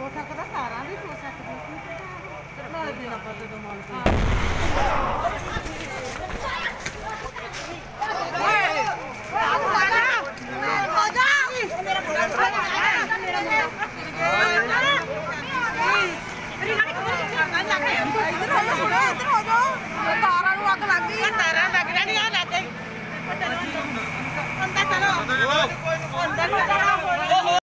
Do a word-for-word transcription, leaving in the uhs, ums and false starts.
ਸਕਦਾ ਸਾਰਾ ਵੀ ਹੋ ਸਕਦਾ ਨਾਲ ਦੇਣਾ ਪਤਾ ਤਾਂ ਮਾਲ ਤਾਰਾਂ ਨੂੰ ਅੱਗ ਲੱਗ ਗਈ ਤਾਰਾਂ ਲੱਗ ਜਾਣੀ ਆ ਲੱਗ ਗਈ ਅੰਦਰ ਚਲੋ ਅੰਦਰ